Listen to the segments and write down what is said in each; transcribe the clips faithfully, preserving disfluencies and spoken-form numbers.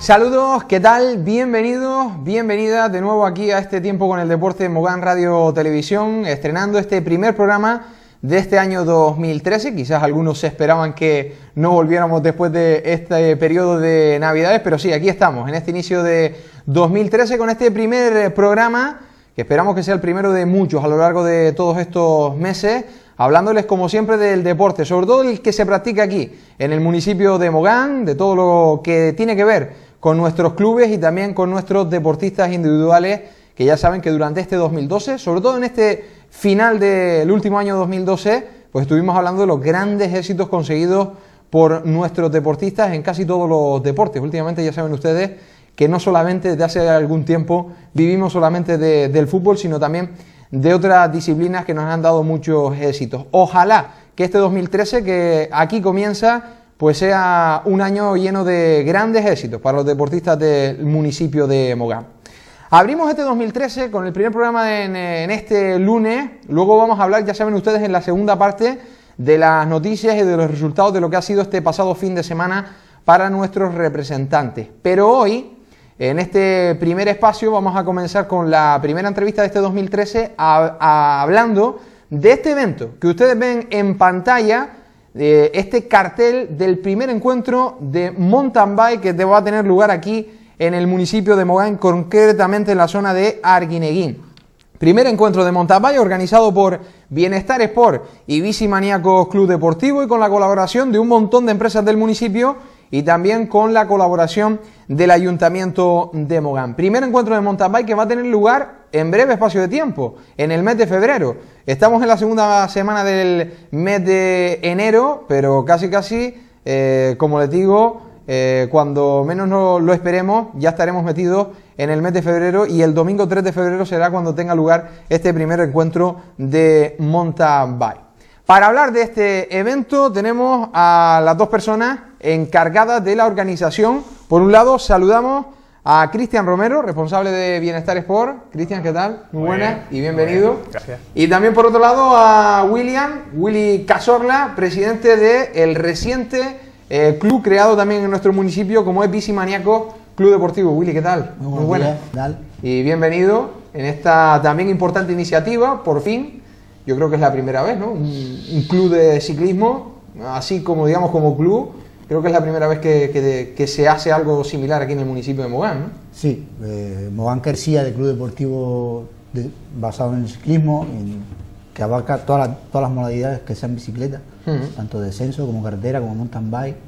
Saludos, ¿qué tal? Bienvenidos, bienvenidas de nuevo aquí a este tiempo con el deporte de Mogán Radio Televisión, estrenando este primer programa de este año dos mil trece. Quizás algunos se esperaban que no volviéramos después de este periodo de Navidades, pero sí, aquí estamos, en este inicio de dos mil trece con este primer programa, que esperamos que sea el primero de muchos a lo largo de todos estos meses, hablándoles como siempre del deporte, sobre todo el que se practica aquí, en el municipio de Mogán, de todo lo que tiene que ver con nuestros clubes y también con nuestros deportistas individuales, que ya saben que durante este dos mil doce, sobre todo en este final del último año dos mil doce, pues estuvimos hablando de los grandes éxitos conseguidos por nuestros deportistas en casi todos los deportes. Últimamente ya saben ustedes que no solamente desde hace algún tiempo vivimos solamente de, del fútbol, sino también de otras disciplinas que nos han dado muchos éxitos. Ojalá que este dos mil trece, que aquí comienza, pues sea un año lleno de grandes éxitos para los deportistas del municipio de Mogán. Abrimos este dos mil trece con el primer programa en, en este lunes, luego vamos a hablar, ya saben ustedes, en la segunda parte de las noticias y de los resultados de lo que ha sido este pasado fin de semana para nuestros representantes. Pero hoy, en este primer espacio, vamos a comenzar con la primera entrevista de este dos mil trece, a, a, hablando de este evento que ustedes ven en pantalla, eh, este cartel del primer encuentro de mountain bike que va a tener lugar aquí en el municipio de Mogán, concretamente en la zona de Arguineguín. Primer encuentro de mountain bike organizado por Bienestar Sport y Bici Maníacos Club Deportivo, y con la colaboración de un montón de empresas del municipio y también con la colaboración del Ayuntamiento de Mogán. Primer encuentro de mountain bike que va a tener lugar en breve espacio de tiempo, en el mes de febrero. Estamos en la segunda semana del mes de enero, pero casi casi, eh, como les digo, eh, cuando menos no lo esperemos, ya estaremos metidos en el mes de febrero, y el domingo tres de febrero será cuando tenga lugar este primer encuentro de mountain bike. Para hablar de este evento tenemos a las dos personas encargadas de la organización. Por un lado saludamos a Cristian Romero, responsable de Bienestar Sport. Cristian, ¿qué tal? Muy, muy buenas y bienvenido. Bien, gracias. Y también por otro lado a William, Willy Cazorla, presidente del reciente eh, club creado también en nuestro municipio, como es Bici Maníacos Club Deportivo. Willy, ¿qué tal? Muy, muy buenas. Y bienvenido en esta también importante iniciativa, por fin. Yo creo que es la primera vez, ¿no? Un, un club de ciclismo, así como, digamos, como club, creo que es la primera vez que, que, que se hace algo similar aquí en el municipio de Mogán, ¿no? Sí, eh, Mogán carecía de club deportivo de, basado en el ciclismo, en, que abarca todas las, todas las modalidades que sean bicicleta, uh-huh. tanto descenso como carretera, como mountain bike.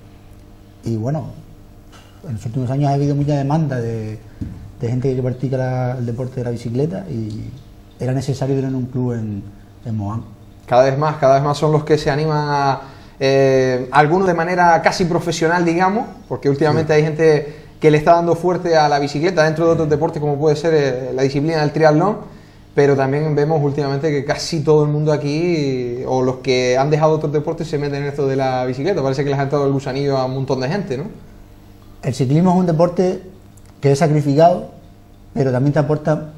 Y bueno, en los últimos años ha habido mucha demanda de, de gente que practica la, el deporte de la bicicleta, y era necesario tener un club en, en Mogán. Cada vez más, cada vez más son los que se animan a... Eh, algunos de manera casi profesional, digamos, porque últimamente sí. hay gente que le está dando fuerte a la bicicleta dentro de otros deportes, como puede ser eh, la disciplina del triatlón, pero también vemos últimamente que casi todo el mundo aquí, o los que han dejado otros deportes, se meten en esto de la bicicleta. Parece que les ha entrado el gusanillo a un montón de gente, ¿no? El ciclismo es un deporte que es sacrificado, pero también te aporta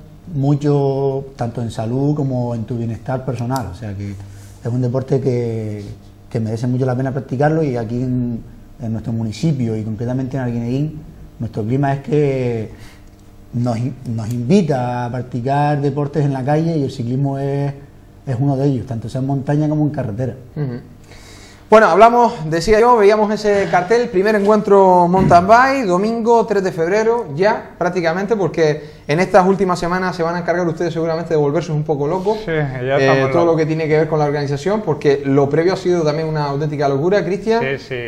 mucho, tanto en salud como en tu bienestar personal. O sea que es un deporte que, que merece mucho la pena practicarlo, y aquí en, en nuestro municipio y concretamente en Arguineguín, nuestro clima es que nos, nos invita a practicar deportes en la calle, y el ciclismo es, es uno de ellos, tanto sea en montaña como en carretera. Uh-huh. Bueno, hablamos, decía yo, veíamos ese cartel, primer encuentro mountain bike, domingo tres de febrero, ya prácticamente, porque en estas últimas semanas se van a encargar ustedes seguramente de volverse un poco locos, sí, ya eh, todo locos. Lo que tiene que ver con la organización, porque lo previo ha sido también una auténtica locura, Cristian. Sí, sí.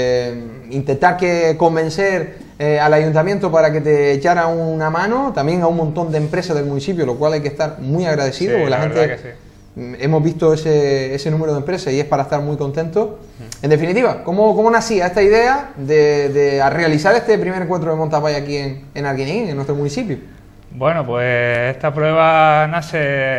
Eh, intentar que convencer eh, al ayuntamiento para que te echara una mano, también a un montón de empresas del municipio, lo cual hay que estar muy agradecido, Sí, porque la, la gente... verdad que sí. Hemos visto ese, ese número de empresas y es para estar muy contentos. En definitiva, ¿cómo, cómo nacía esta idea de, de realizar este primer encuentro de mountain bike aquí en, en Arguineguín, en nuestro municipio? Bueno, pues esta prueba nace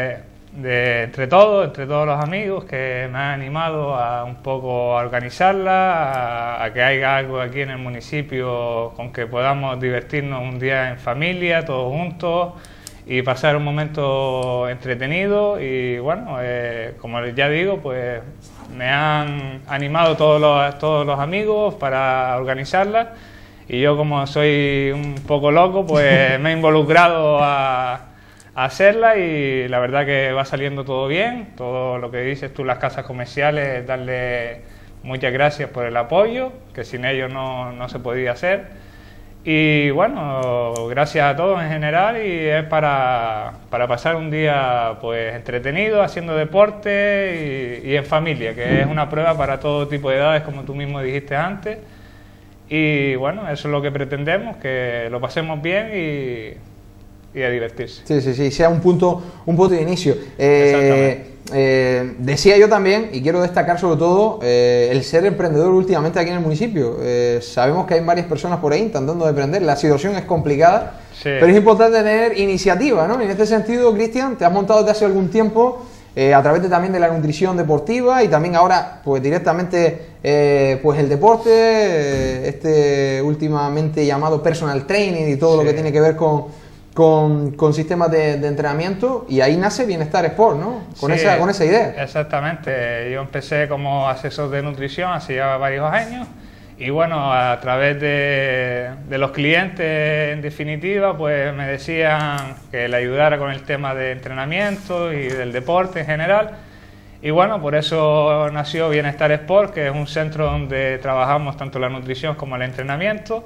de, entre todos, entre todos los amigos que me han animado a un poco a organizarla, a, a que haya algo aquí en el municipio con que podamos divertirnos un día en familia, todos juntos, y pasar un momento entretenido. Y bueno, eh, como ya digo, pues me han animado todos los, todos los amigos para organizarla, y yo como soy un poco loco, pues me he involucrado a, a hacerla y la verdad que va saliendo todo bien. Todo lo que dices tú, las casas comerciales, darle muchas gracias por el apoyo, que sin ellos no, no se podía hacer. Y bueno, gracias a todos en general y es para, para pasar un día pues entretenido, haciendo deporte y, y en familia, que es una prueba para todo tipo de edades, como tú mismo dijiste antes. Y bueno, eso es lo que pretendemos, que lo pasemos bien y, y a divertirse. Sí, sí, sí, sea un punto, un punto de inicio. Eh, Eh, decía yo también, y quiero destacar sobre todo, eh, el ser emprendedor últimamente aquí en el municipio. Eh, sabemos que hay varias personas por ahí intentando emprender, la situación es complicada, sí, pero es importante tener iniciativa, ¿no? Y en este sentido, Cristian, te has montado desde hace algún tiempo, eh, a través de, también de la nutrición deportiva y también ahora, pues directamente, eh, pues el deporte, eh, este últimamente llamado personal training y todo sí, lo que tiene que ver con... Con, con sistemas de, de entrenamiento, y ahí nace Bienestar Sport, ¿no? Con, sí, esa, con esa idea. Exactamente, yo empecé como asesor de nutrición hace ya varios años y bueno, a través de, de los clientes en definitiva, pues me decían que le ayudara con el tema de entrenamiento y del deporte en general. Y bueno, por eso nació Bienestar Sport, que es un centro donde trabajamos tanto la nutrición como el entrenamiento.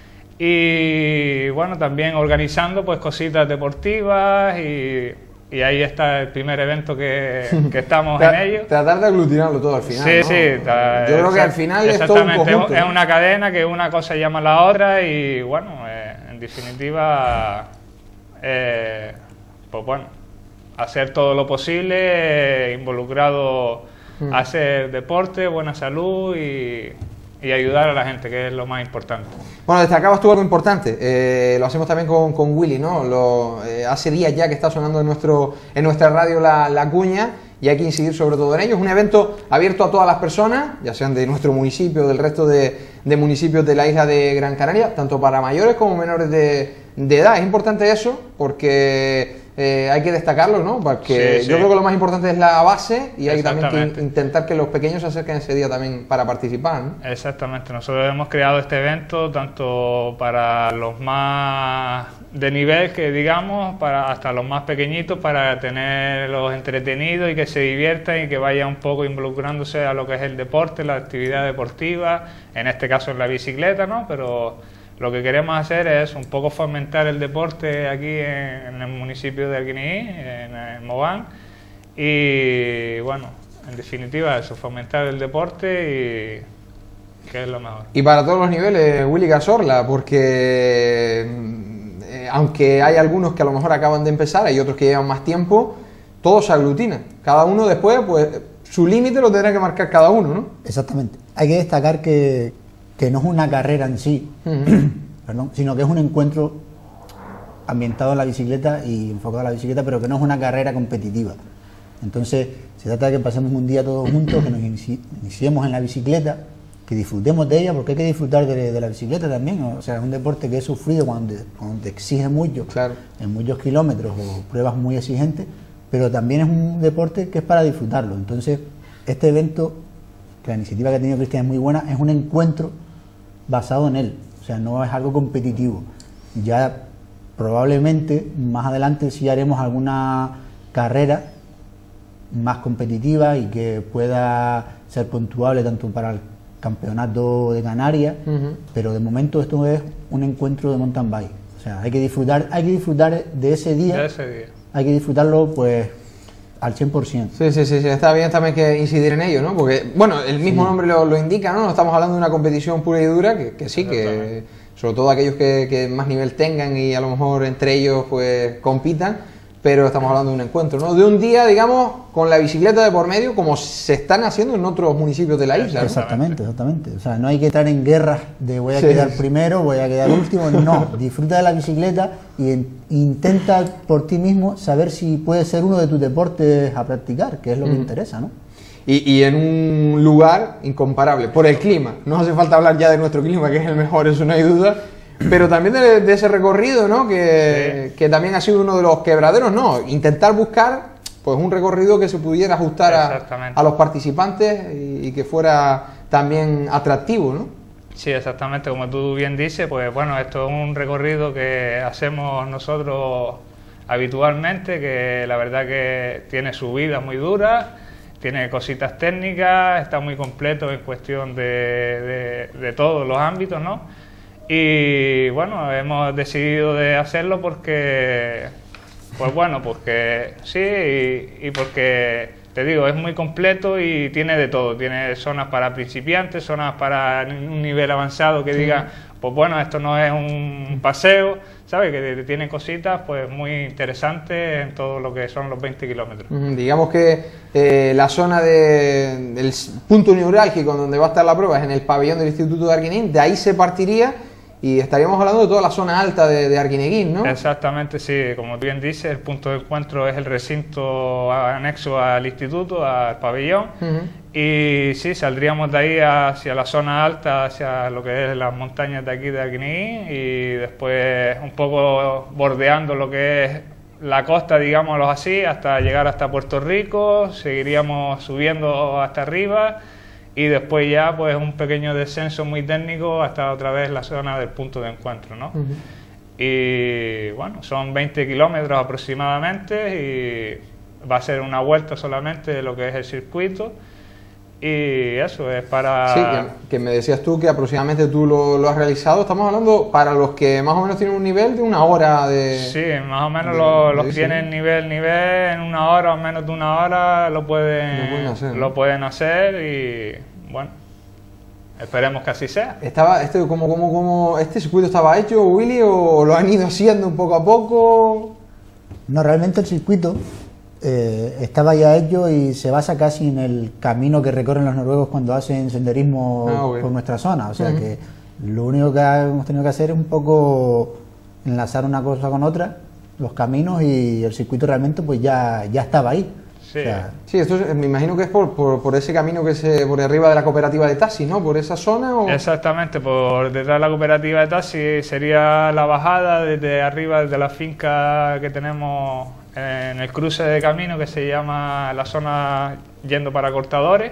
Y bueno, también organizando pues cositas deportivas y, y ahí está el primer evento que, que estamos en ello. Tratar de aglutinarlo todo al final, sí, ¿no? Sí, ta, yo creo que al final es todo un conjunto, es ¿no? una cadena que una cosa llama a la otra y bueno, eh, en definitiva, eh, pues bueno, hacer todo lo posible, eh, involucrado mm. a hacer deporte, buena salud y... y ayudar a la gente, que es lo más importante. Bueno, destacabas tú algo importante, eh, lo hacemos también con, con Willy, ¿no? Lo, eh, hace días ya que está sonando en, nuestro, en nuestra radio la, la cuña y hay que incidir sobre todo en ello. Es un evento abierto a todas las personas, ya sean de nuestro municipio o del resto de, de municipios de la isla de Gran Canaria, tanto para mayores como menores de, de edad. Es importante eso porque... Eh, hay que destacarlo, ¿no? Porque sí, sí. yo creo que lo más importante es la base y hay también que intentar que los pequeños se acerquen ese día también para participar, ¿no? Exactamente, nosotros hemos creado este evento tanto para los más de nivel, que digamos, para hasta los más pequeñitos, para tenerlos entretenidos y que se diviertan y que vayan un poco involucrándose a lo que es el deporte, la actividad deportiva, en este caso en la bicicleta, ¿no? Pero lo que queremos hacer es un poco fomentar el deporte aquí en, en el municipio de Arquinií, en, en Mogán, y bueno, en definitiva eso, fomentar el deporte y que es lo mejor. Y para todos los niveles, Willy Cazorla, porque eh, aunque hay algunos que a lo mejor acaban de empezar, hay otros que llevan más tiempo, todos se aglutinan. Cada uno después, pues su límite lo tendrá que marcar cada uno, ¿no? Exactamente. Hay que destacar que que no es una carrera en sí, uh-huh. perdón, sino que es un encuentro ambientado en la bicicleta y enfocado a la bicicleta, pero que no es una carrera competitiva. Entonces, se trata de que pasemos un día todos juntos, que nos inici iniciemos en la bicicleta, que disfrutemos de ella, porque hay que disfrutar de, de la bicicleta también, ¿no? O sea, es un deporte que he sufrido cuando, cuando te exige mucho, claro, en muchos kilómetros o pruebas muy exigentes, pero también es un deporte que es para disfrutarlo. Entonces, este evento, que la iniciativa que ha tenido Cristian es muy buena, es un encuentro basado en él, o sea, no es algo competitivo. Ya probablemente más adelante sí haremos alguna carrera más competitiva y que pueda ser puntuable tanto para el campeonato de Canarias, uh-huh. pero de momento esto es un encuentro de mountain bike. O sea, hay que disfrutar, hay que disfrutar de ese día, de ese día. Hay que disfrutarlo pues al cien por ciento. Sí, sí, sí, sí, está bien también que incidir en ello, ¿no? Porque, bueno, el mismo sí. nombre lo, lo indica, ¿no? No estamos hablando de una competición pura y dura, que, que sí, que sobre todo aquellos que, que más nivel tengan y a lo mejor entre ellos pues compitan, pero estamos hablando de un encuentro, ¿no? De un día, digamos, con la bicicleta de por medio, como se están haciendo en otros municipios de la isla, ¿no? Exactamente, exactamente. O sea, no hay que estar en guerras de voy a sí. quedar primero, voy a quedar último, no. Disfruta de la bicicleta e intenta por ti mismo saber si puede ser uno de tus deportes a practicar, que es lo que mm. interesa, ¿no? Y, y en un lugar incomparable, por el clima. No hace falta hablar ya de nuestro clima, que es el mejor, eso no hay duda. Pero también de, de ese recorrido, ¿no? Que, sí. que también ha sido uno de los quebraderos, ¿no? Intentar buscar pues un recorrido que se pudiera ajustar a, a los participantes y, y que fuera también atractivo, ¿no? Sí, exactamente, como tú bien dices, pues bueno, esto es un recorrido que hacemos nosotros habitualmente, que la verdad que tiene subidas muy duras, tiene cositas técnicas, está muy completo en cuestión de, de, de todos los ámbitos, ¿no? Y bueno, hemos decidido de hacerlo porque, pues bueno, porque sí, y, y porque, te digo, es muy completo y tiene de todo, tiene zonas para principiantes, zonas para un nivel avanzado que sí. Diga, pues bueno, esto no es un paseo, ¿sabes? Que tiene cositas pues muy interesantes en todo lo que son los veinte kilómetros. Mm, digamos que eh, la zona de, del punto neurálgico donde va a estar la prueba es en el pabellón del Instituto de Arguineguín, de ahí se partiría y estaríamos hablando de toda la zona alta de, de Arguineguín, ¿no? Exactamente, sí, como bien dices, el punto de encuentro es el recinto anexo al instituto, al pabellón, uh-huh. Y sí, saldríamos de ahí hacia la zona alta, hacia lo que es las montañas de aquí de Arguineguín y después un poco bordeando lo que es la costa, digámoslo así, hasta llegar hasta Puerto Rico, seguiríamos subiendo hasta arriba y después ya pues un pequeño descenso muy técnico hasta otra vez la zona del punto de encuentro, ¿no? Uh-huh. Y bueno, son veinte kilómetros aproximadamente y va a ser una vuelta solamente de lo que es el circuito. Y eso es para... Sí, que, que me decías tú que aproximadamente tú lo, lo has realizado. Estamos hablando para los que más o menos tienen un nivel de una hora de... Sí, más o menos de, los, de, los que sí. tienen nivel, nivel, en una hora o menos de una hora lo pueden, lo pueden hacer, ¿no? Lo pueden hacer y bueno, esperemos que así sea. Estaba, este, como, como, como, ¿Este circuito estaba hecho, Willy, o lo han ido haciendo un poco a poco? No, realmente el circuito... Eh, estaba ya hecho y se basa casi en el camino que recorren los noruegos cuando hacen senderismo ah, okay. por nuestra zona, o sea uh-huh. que lo único que hemos tenido que hacer es un poco enlazar una cosa con otra, los caminos, y el circuito realmente pues ya, ya estaba ahí. Sí, o sea, sí, esto es, me imagino que es por, por, por ese camino que se por arriba de la cooperativa de taxis, ¿no? Por esa zona. ¿O? Exactamente, por detrás de la cooperativa de taxis sería la bajada desde arriba, desde la finca que tenemos en el cruce de camino que se llama la zona yendo para Cortadores.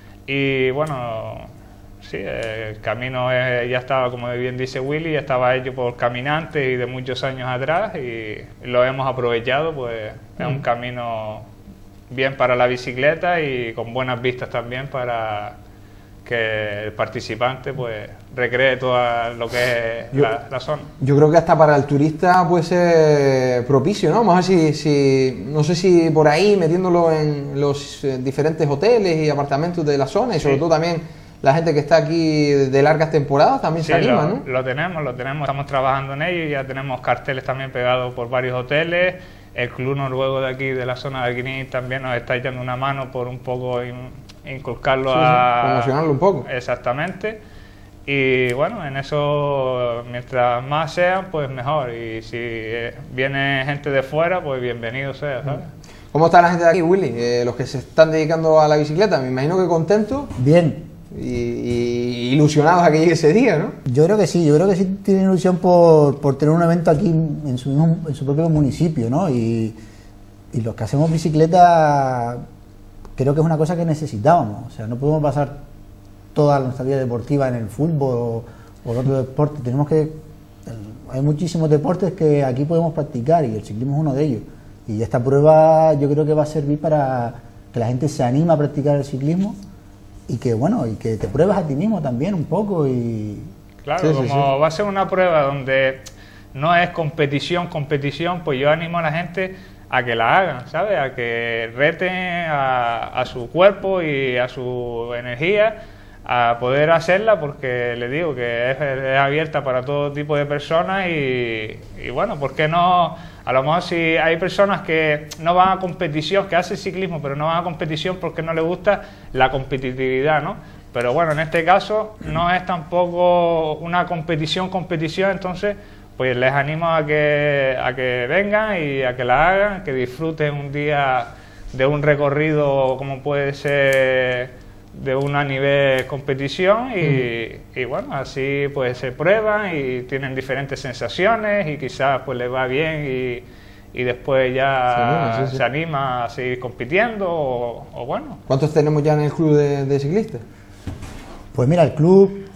Y bueno, sí, el camino es, ya estaba, como bien dice Willy, ya estaba hecho por caminantes y de muchos años atrás y lo hemos aprovechado, pues mm. es un camino bien para la bicicleta y con buenas vistas también para que el participante pues recree todo lo que es yo, la, la zona. Yo creo que hasta para el turista puede ser propicio, ¿no? Vamos a ver si, si, no sé si por ahí metiéndolo en los diferentes hoteles y apartamentos de la zona y sobre sí. todo también la gente que está aquí de largas temporadas también sí, se anima, lo, ¿no? Lo tenemos, lo tenemos, estamos trabajando en ello y ya tenemos carteles también pegados por varios hoteles. El club noruego de aquí, de la zona de Arguineguín, también nos está echando una mano por un poco in, inculcarlo sí, a... Sí, promocionarlo un poco. Exactamente. Y bueno, en eso, mientras más sean, pues mejor. Y si viene gente de fuera, pues bienvenido sea, ¿sabes? ¿Cómo está la gente de aquí, Willy? Eh, los que se están dedicando a la bicicleta, me imagino que contentos. Bien. Y, y ilusionados a que llegue ese día, ¿no? Yo creo que sí, yo creo que sí tienen ilusión por, por tener un evento aquí en su, mismo, en su propio municipio, ¿no? Y, y los que hacemos bicicleta creo que es una cosa que necesitamos, o sea, no podemos pasar toda nuestra vida deportiva en el fútbol o, o en otro deporte, tenemos que... Hay muchísimos deportes que aquí podemos practicar y el ciclismo es uno de ellos. Y esta prueba yo creo que va a servir para que la gente se anime a practicar el ciclismo y que bueno, y que te pruebes a ti mismo también un poco y... Claro, sí, como sí, sí. va a ser una prueba donde no es competición, competición, pues yo animo a la gente a que la hagan, ¿sabes? A que reten a, a su cuerpo y a su energía a poder hacerla, porque les digo que es, es abierta para todo tipo de personas y, y bueno, ¿por qué no? A lo mejor si hay personas que no van a competición, que hacen ciclismo pero no van a competición porque no les gusta la competitividad, ¿no? Pero bueno, en este caso no es tampoco una competición, competición, entonces pues les animo a que, a que vengan y a que la hagan, que disfruten un día de un recorrido como puede ser de una nivel competición y, mm. y bueno, así pues se prueban y tienen diferentes sensaciones y quizás pues les va bien y, y después ya se anima, sí, sí. se anima a seguir compitiendo o, o bueno. ¿Cuántos tenemos ya en el club de, de ciclistas? Pues mira, el club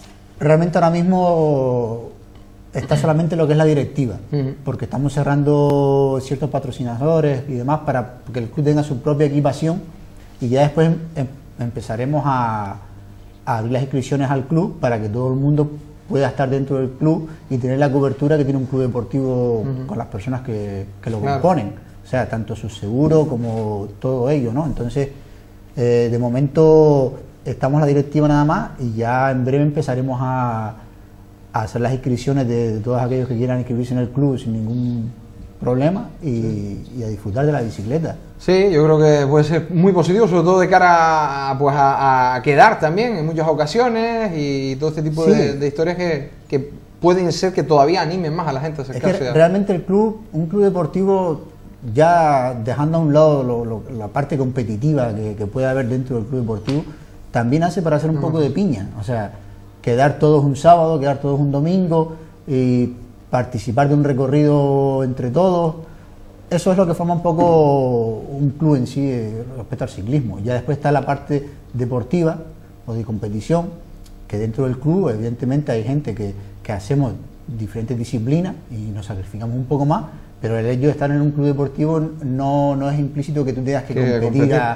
realmente ahora mismo está solamente lo que es la directiva, Uh-huh. porque estamos cerrando ciertos patrocinadores y demás para que el club tenga su propia equipación y ya después em, empezaremos a, a abrir las inscripciones al club para que todo el mundo pueda estar dentro del club y tener la cobertura que tiene un club deportivo uh-huh. con las personas que, que lo claro. componen, o sea, tanto su seguro como todo ello, ¿no? Entonces, eh, de momento estamos en la directiva nada más y ya en breve empezaremos a a hacer las inscripciones de, de todos aquellos que quieran inscribirse en el club sin ningún problema y, sí. y a disfrutar de la bicicleta. Sí, yo creo que puede ser muy positivo, sobre todo de cara a, pues a, a quedar también en muchas ocasiones y todo este tipo sí. de, de historias que, que pueden ser que todavía animen más a la gente a acercarse. Es que a... realmente el club, un club deportivo, ya dejando a un lado lo, lo, la parte competitiva que, que puede haber dentro del club deportivo, también hace para hacer un uh-huh. poco de piña, o sea, quedar todos un sábado, quedar todos un domingo y participar de un recorrido entre todos. Eso es lo que forma un poco un club en sí eh, respecto al ciclismo. Ya después está la parte deportiva o de competición, que dentro del club evidentemente hay gente que, que hacemos diferentes disciplinas y nos sacrificamos un poco más, pero el hecho de estar en un club deportivo no, no es implícito que tú tengas que, que competir, competir. A,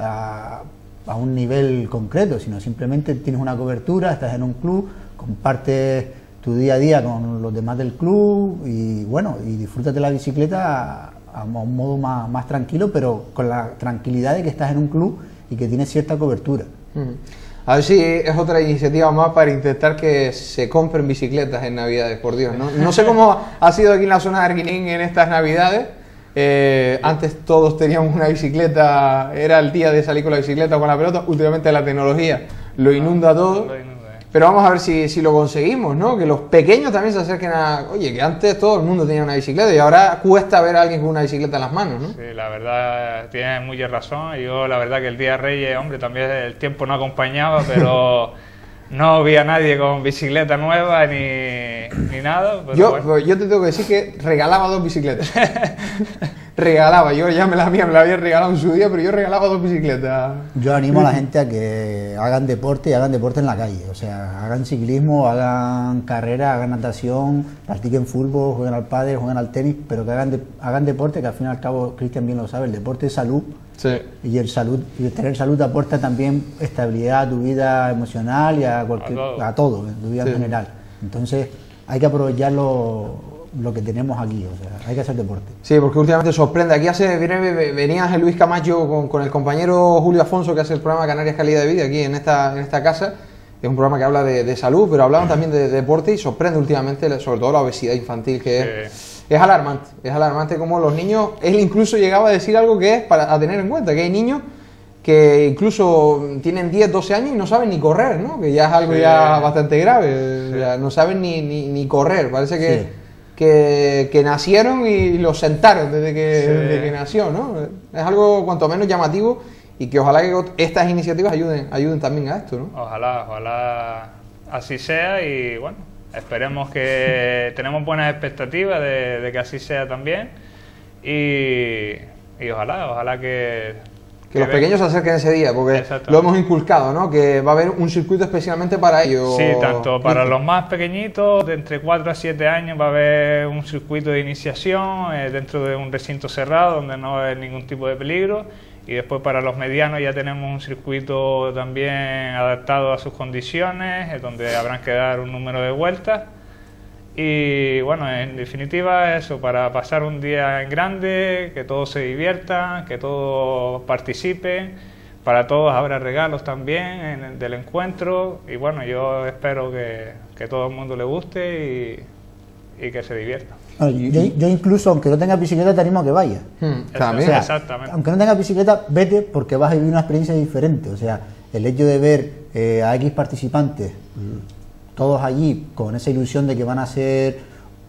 a a un nivel concreto, sino simplemente tienes una cobertura, estás en un club, compartes tu día a día con los demás del club y bueno, y disfrutas de la bicicleta a, a un modo más, más tranquilo, pero con la tranquilidad de que estás en un club y que tienes cierta cobertura. Mm. A ver si es otra iniciativa más para intentar que se compren bicicletas en Navidades, por Dios, ¿no? No sé cómo ha sido aquí en la zona de Arguinín en estas Navidades. Eh, antes todos teníamos una bicicleta, era el día de salir con la bicicleta o con la pelota, últimamente la tecnología lo inunda todo, lo inunda, eh. pero vamos a ver si, si lo conseguimos, ¿no? Que los pequeños también se acerquen a... Oye, que antes todo el mundo tenía una bicicleta y ahora cuesta ver a alguien con una bicicleta en las manos, ¿no? Sí, la verdad, tienes mucha razón. Yo la verdad que el día de Reyes, hombre, también el tiempo no acompañaba, pero... no vi a nadie con bicicleta nueva ni, ni nada. Pero yo, bueno. yo te tengo que decir que regalaba dos bicicletas. regalaba, yo ya me la mía me la había regalado en su día, pero yo regalaba dos bicicletas. Yo animo a la gente a que hagan deporte y hagan deporte en la calle. O sea, hagan ciclismo, hagan carrera, hagan natación, practiquen fútbol, jueguen al pádel, jueguen al tenis, pero que hagan, de, hagan deporte, que al fin y al cabo, Cristian bien lo sabe, el deporte es salud. Sí. Y el salud, y el tener salud aporta también estabilidad a tu vida emocional y a cualquier, a todo, a todo en tu vida sí. en general. Entonces hay que aprovechar lo, lo que tenemos aquí, o sea, hay que hacer deporte. Sí, porque últimamente sorprende. Aquí hace venía Ángel Luis Camacho con, con el compañero Julio Afonso, que hace el programa Canarias Calidad de Vida aquí en esta, en esta casa. Es un programa que habla de, de salud, pero hablaban también de, de deporte y sorprende últimamente, sobre todo la obesidad infantil, que sí. es... Es alarmante, es alarmante como los niños, él incluso llegaba a decir algo que es para a tener en cuenta, que hay niños que incluso tienen diez, doce años y no saben ni correr, ¿no? Que ya es algo sí. ya bastante grave, sí. ya no saben ni, ni, ni correr, parece que, sí. que, que nacieron y los sentaron desde que, sí. desde que nació, ¿no? Es algo cuanto menos llamativo y que ojalá que estas iniciativas ayuden, ayuden también a esto, ¿no? Ojalá, ojalá así sea y bueno. Esperemos que tenemos buenas expectativas de, de que así sea también y, y ojalá, ojalá que... Que, que los ven. pequeños se acerquen ese día, porque lo hemos inculcado, ¿no? Que va a haber un circuito especialmente para ellos. Sí, tanto para los más pequeñitos, de entre cuatro a siete años, va a haber un circuito de iniciación eh, dentro de un recinto cerrado donde no va a haber ningún tipo de peligro. Y después para los medianos ya tenemos un circuito también adaptado a sus condiciones, donde habrán que dar un número de vueltas. Y bueno, en definitiva eso, para pasar un día en grande, que todos se diviertan, que todos participen. Para todos habrá regalos también en el, del encuentro. Y bueno, yo espero que, que todo el mundo le guste y, y que se divierta. Yo, yo incluso, aunque no tengas bicicleta, te animo a que vayas. Hmm, también. O sea, exactamente. Aunque no tengas bicicleta, vete porque vas a vivir una experiencia diferente. O sea, el hecho de ver eh, a X participantes, todos allí, con esa ilusión de que van a hacer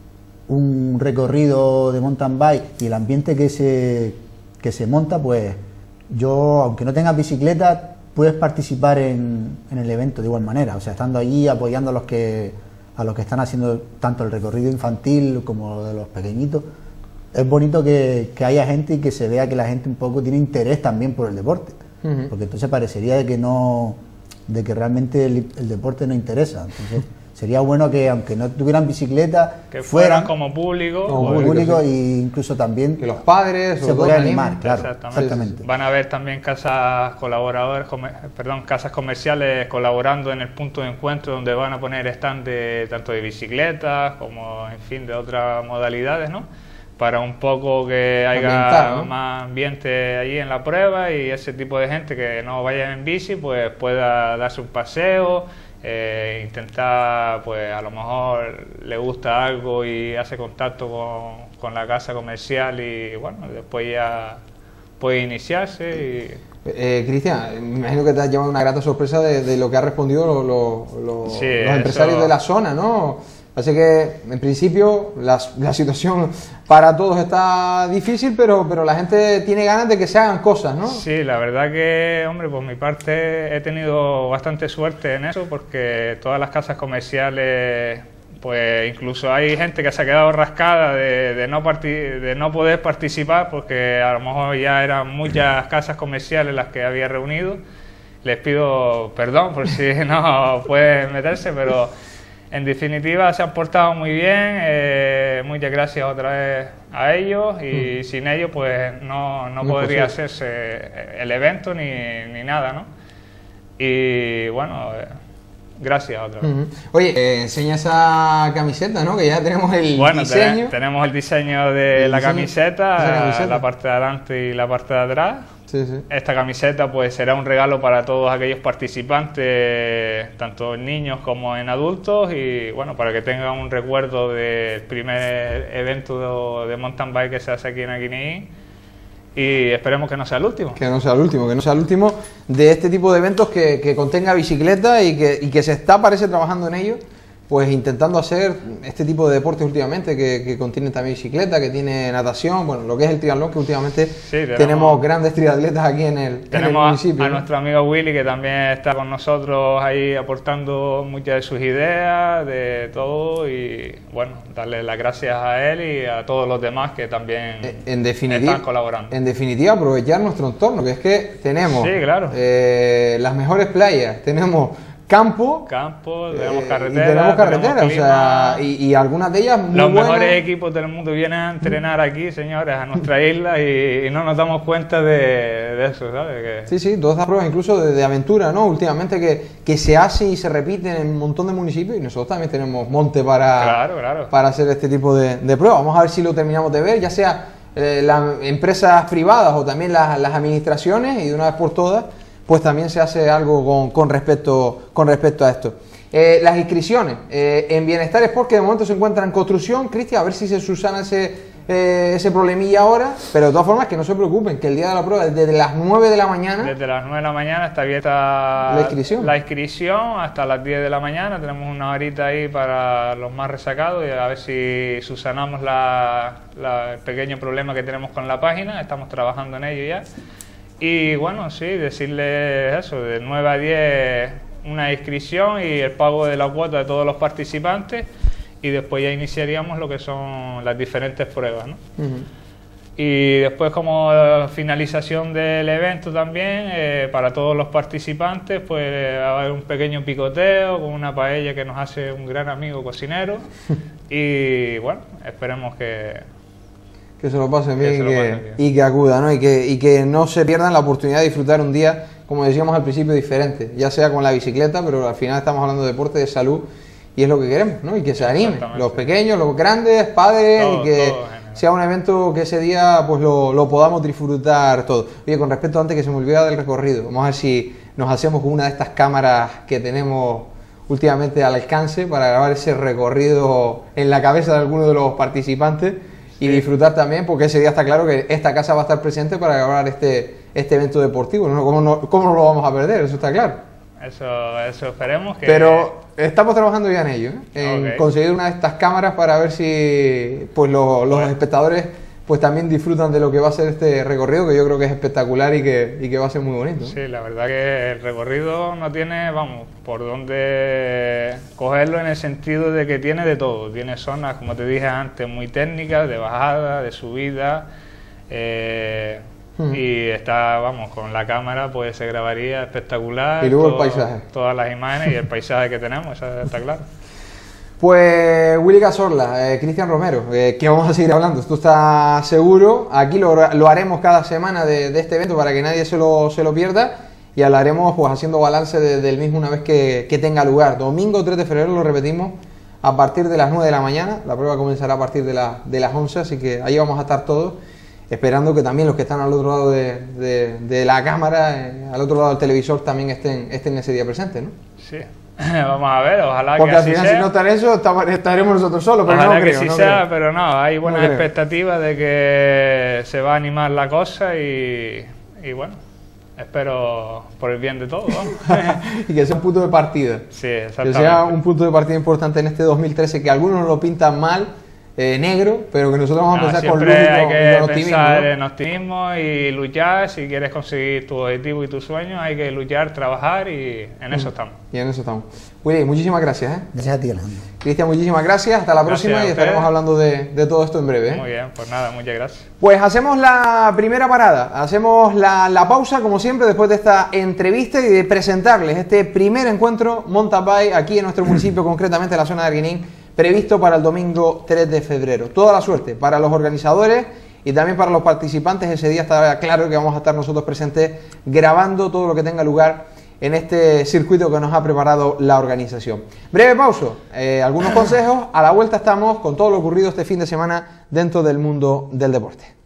un recorrido de mountain bike y el ambiente que se, que se monta, pues yo, aunque no tengas bicicleta, puedes participar en, en el evento de igual manera. O sea, estando allí apoyando a los que... a los que están haciendo tanto el recorrido infantil como de los pequeñitos. Es bonito que, que haya gente y que se vea que la gente un poco tiene interés también por el deporte, uh-huh. porque entonces parecería de que no, de que realmente el, el deporte no interesa. Entonces, sería bueno que, aunque no tuvieran bicicleta, que fueran, fueran como público, como pues, público, e incluso también que los padres se podrían animar, claro, exactamente. exactamente. Van a haber también casas colaboradores, comer, perdón, casas comerciales colaborando en el punto de encuentro, donde van a poner stand de, tanto de bicicletas como, en fin, de otras modalidades, ¿no? Para un poco que haya, ¿no?, más ambiente allí en la prueba, y ese tipo de gente que no vaya en bici pues pueda darse un paseo, eh, intentar, pues a lo mejor le gusta algo y hace contacto con, con la casa comercial, y bueno, después ya puede iniciarse. Y... Eh, Cristian, me imagino que te has llevado una grata sorpresa de, de lo que han respondido lo, lo, lo, sí, los empresarios eso... de la zona, ¿no? Así que, en principio, la, la situación para todos está difícil, pero, pero la gente tiene ganas de que se hagan cosas, ¿no? Sí, la verdad que, hombre, por mi parte he tenido bastante suerte en eso, porque todas las casas comerciales, pues incluso hay gente que se ha quedado rascada de, de, no, parti- de no poder participar, porque a lo mejor ya eran muchas casas comerciales las que había reunido. Les pido perdón por si no pueden meterse, pero... En definitiva, se han portado muy bien, eh, muchas gracias otra vez a ellos, y mm. sin ellos pues no, no podría hacerse el evento ni, ni nada, ¿no? Y bueno, eh, gracias otra vez. Uh-huh. Oye, eh, enseña esa camiseta, ¿no? Que ya tenemos el bueno, diseño. Bueno, tenemos el diseño de el la diseño, camiseta, camiseta, la parte de adelante y la parte de atrás. Sí, sí. Esta camiseta pues será un regalo para todos aquellos participantes, tanto en niños como en adultos, y bueno, para que tengan un recuerdo del primer evento de, de mountain bike que se hace aquí en Aguineí, y esperemos que no sea el último. Que no sea el último, que no sea el último de este tipo de eventos que, que contenga bicicleta, y que, y que se está, parece, trabajando en ello, pues intentando hacer este tipo de deportes últimamente, que, que contienen también bicicleta, que tiene natación, bueno, lo que es el triatlón, que últimamente sí, tenemos, tenemos grandes triatletas aquí en el, tenemos en el municipio. A, a ¿no? nuestro amigo Willy, que también está con nosotros ahí aportando muchas de sus ideas, de todo, y bueno, darle las gracias a él y a todos los demás que también en definitiva, están colaborando. En definitiva, aprovechar nuestro entorno, que es que tenemos sí, claro. eh, las mejores playas, tenemos campo, campo, tenemos eh, carretera, y tenemos carretera, tenemos o sea, y, y algunas de ellas muy los buenas. Mejores equipos del mundo vienen a entrenar aquí, señores, a nuestra isla, y, y no nos damos cuenta de, de eso, ¿sabes? Que... Sí, sí, todas estas pruebas incluso de, de aventura, ¿no? Últimamente que, que se hace y se repite en un montón de municipios, y nosotros también tenemos monte para, claro, claro. para hacer este tipo de, de pruebas. Vamos a ver si lo terminamos de ver, ya sea eh, las empresas privadas o también las, las administraciones, y de una vez por todas pues también se hace algo con, con, respecto, con respecto a esto. Eh, las inscripciones eh, en Bienestar Sport, que de momento se encuentra en construcción, Cristian, a ver si se subsana ese, eh, ese problemilla ahora, pero de todas formas que no se preocupen, que el día de la prueba, desde las nueve de la mañana... Desde las nueve de la mañana está abierta la inscripción. la inscripción hasta las diez de la mañana, tenemos una horita ahí para los más resacados, y a ver si subsanamos la, la, el pequeño problema que tenemos con la página, estamos trabajando en ello ya. Y bueno, sí, decirles eso, de nueve a diez una inscripción y el pago de la cuota de todos los participantes, y después ya iniciaríamos lo que son las diferentes pruebas, ¿no? Uh-huh. Y después, como finalización del evento también, eh, para todos los participantes, pues va a haber un pequeño picoteo con una paella que nos hace un gran amigo cocinero, y bueno, esperemos que... que se lo pasen bien, y que, y que acudan, ¿no? Y que, y que no se pierdan la oportunidad de disfrutar un día, como decíamos al principio, diferente, ya sea con la bicicleta, pero al final estamos hablando de deporte, de salud, y es lo que queremos, ¿no? Y que se animen, los pequeños, los grandes, padres, todo, y que todo, sea un evento que ese día pues lo, lo podamos disfrutar todo. Oye, con respecto, antes que se me olvidara del recorrido, vamos a ver si nos hacemos con una de estas cámaras que tenemos últimamente al alcance para grabar ese recorrido en la cabeza de alguno de los participantes, y sí, disfrutar también, porque ese día está claro que esta casa va a estar presente para grabar este, este evento deportivo, ¿no? ¿Cómo, no, ¿Cómo no lo vamos a perder? Eso está claro. Eso, eso esperemos que... Pero estamos trabajando ya en ello, ¿eh? En okay. conseguir una de estas cámaras para ver si pues lo, los bueno. espectadores pues también disfrutan de lo que va a ser este recorrido, que yo creo que es espectacular y que, y que va a ser muy bonito, ¿no? Sí, la verdad que el recorrido no tiene, vamos, por dónde cogerlo, en el sentido de que tiene de todo. Tiene zonas, como te dije antes, muy técnicas, de bajada, de subida, eh, hmm. y está, vamos, con la cámara pues se grabaría espectacular. Y luego todo, el paisaje. Todas las imágenes y el paisaje que tenemos, eso está claro. Pues Willy Cazorla, eh, Cristian Romero, eh, que vamos a seguir hablando, esto está seguro. Aquí lo, lo haremos cada semana de, de este evento para que nadie se lo, se lo pierda, y hablaremos pues haciendo balance de, del mismo una vez que, que tenga lugar. Domingo tres de febrero, lo repetimos, a partir de las nueve de la mañana. La prueba comenzará a partir de, la, de las once, así que ahí vamos a estar todos, esperando que también los que están al otro lado de, de, de la cámara, eh, al otro lado del televisor, también estén, estén ese día presentes, ¿no? Sí. Vamos a ver, ojalá Porque que al así final, sea. si no está eso, estaremos nosotros solos, pero Ojalá no que creo, sí no sea, creo. pero no, hay buenas No creo. expectativas de que se va a animar la cosa y, y bueno, espero por el bien de todos, vamos. Y que sea un punto de partida. Sí, Que exactamente. sea un punto de partida importante en este dos mil trece, que algunos lo pintan mal, eh, negro, pero que nosotros vamos a No, pensar con luz siempre y hay con, y que con optimismo, pensar ¿no? en optimismo y luchar. Si quieres conseguir tu objetivo y tus sueños, hay que luchar, trabajar y en eso estamos. Y en eso estamos. Willy, muchísimas gracias, ¿eh? Gracias a ti, Alejandro. Cristian, muchísimas gracias. Hasta la Gracias próxima a y ustedes. estaremos hablando de, de todo esto en breve, ¿eh? Muy bien, pues nada, muchas gracias. Pues hacemos la primera parada, hacemos la, la pausa, como siempre, después de esta entrevista y de presentarles este primer encuentro mountain bike aquí en nuestro municipio, concretamente en la zona de Arguinín, previsto para el domingo tres de febrero. Toda la suerte para los organizadores y también para los participantes. Ese día está claro que vamos a estar nosotros presentes grabando todo lo que tenga lugar en este circuito que nos ha preparado la organización. Breve pausa, eh, algunos consejos, a la vuelta estamos con todo lo ocurrido este fin de semana dentro del mundo del deporte.